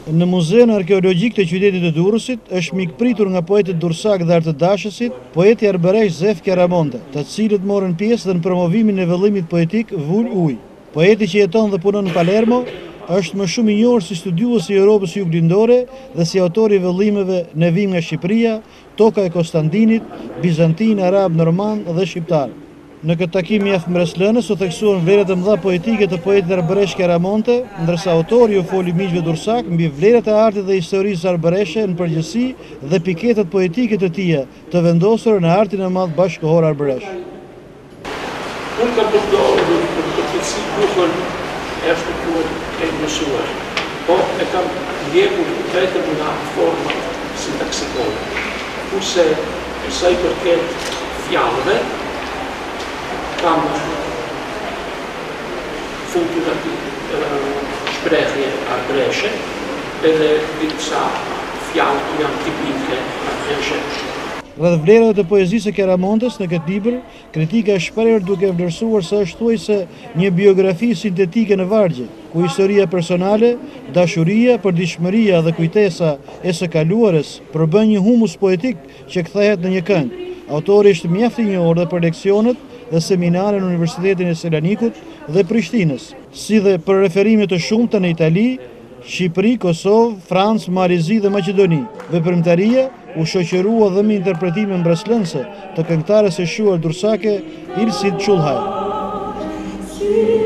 Në Muzeun Arkeologjik të qytetit të Durrësit është mikpritur nga poetët Dursak dhe Artëdashësit, poeti arbëresh Zef Keramonte, të cilët morën pjesë dhe në promovimin e vëllimit poetik Vul Uj. Poeti që jeton dhe punon në Palermo është më shumë i njohur si studiues i Europës juglindore dhe si autori i vëllimeve Ne vim nga Shqipëria, Toka e Konstantinit, Bizantin, Arab, Normand dhe Shqiptar. Në këtë takim mjaft mbreslënës u theksuan vlerat e mëdha poetike të poetit arbëresh Keramonte, ndërsa autori u foli miqve Dursak mbi vlerat e artit dhe historisë arbëreshe në përgjithësi dhe piketat poetike të tija të vendosura në artin e madh bashkëkohor arbëresh. Unë kam përdorur për përgjithësi gjuhën e shtuar e mësuar, po e kam ndjekur vetëm nga format sintaksikore, kurse sa i përket fjalëve kam futur aty shprehje arbëreshe edhe disa fjalë që janë tipike arbëreshe. Rreth vlerave të poezisë së Keramontes në këtë libër, kritika është shprehur duke vlerësuar se është thuajse një biografi sintetike në vargje, ku historia personale, dashuria, përditshmëria dhe kujtesa e së kaluarës përbën një humus poetik që kthehet në një këngë. Autori është mjaft i njohur dhe për leksionet dhe seminare në Universitetin e Selanikut dhe Prishtinës, si dhe për referime të shumta në Itali, Shqipëri, Kosovë, Francë, Malizi dhe Maqedoni. Veprimtaria u shoqërua dhe me interpretime mbreslënëse të këngëtares së shuar dursake Ilsit Çullhaj.